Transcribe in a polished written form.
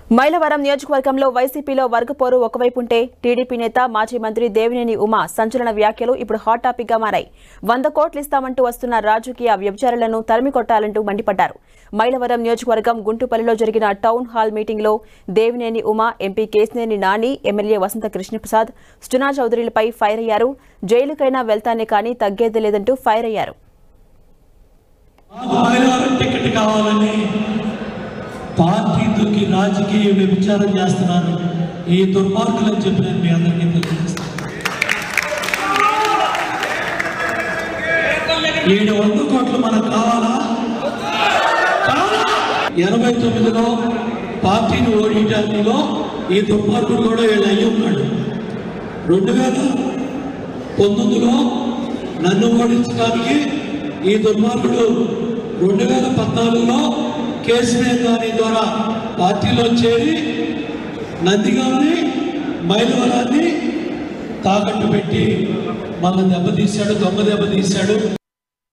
మైలవరం నియోజకవర్గంలో వైసీపీలో వర్గపోరు ఒకవైపు ఉంటే టీడీపీ నేత మాజీ మంత్రి దేవినేని ఉమా సంచలన వ్యాఖ్యలు ఇప్పుడు హాట్ టాపిక్ గా మారాయి. 100 కోట్లు ఇస్తామంటూ వస్తున్న రాజకీయ వ్యభిచారులను తరిమికొట్టాలంటూ మండిపడ్డారు. మైలవరం నియోజకవర్గం గుంటుపల్లిలో జరిగిన టౌన్ హాల్ మీటింగ్ లో దేవినేని ఉమా, ఎంపీ కేశినేని నాని, ఎమ్మెల్యే వసంత కృష్ణప్రసాద్, సుజనా చౌదరిలపై ఫైర్ అయ్యారు. జైలుకైనా వెళ్తానే కానీ తగ్గేది లేదంటూ ఫైర్ అయ్యారు. పార్టీకి రాజకీయ వ్యభిచారం చేస్తున్నారు ఈ దుర్మార్గులని చెప్పి నేను మీ అందరికీ తెలియజేస్తాను. 700 కోట్లు మనకు కావాలా? 89లో పార్టీని ఓడించడంలో ఈ దుర్మార్గుడు కూడా వీళ్ళు అయ్యి ఉన్నాడు. 2019లో నన్ను ఓడించడానికి ఈ దుర్మార్గుడు 2014లో కేశినేని నాని ద్వారా పార్టీలో చేరి నందిగాన్ని, మైలవరాన్ని తాకట్టు పెట్టి మళ్ళీ దెబ్బతీశాడు, దొంగ దెబ్బతీశాడు.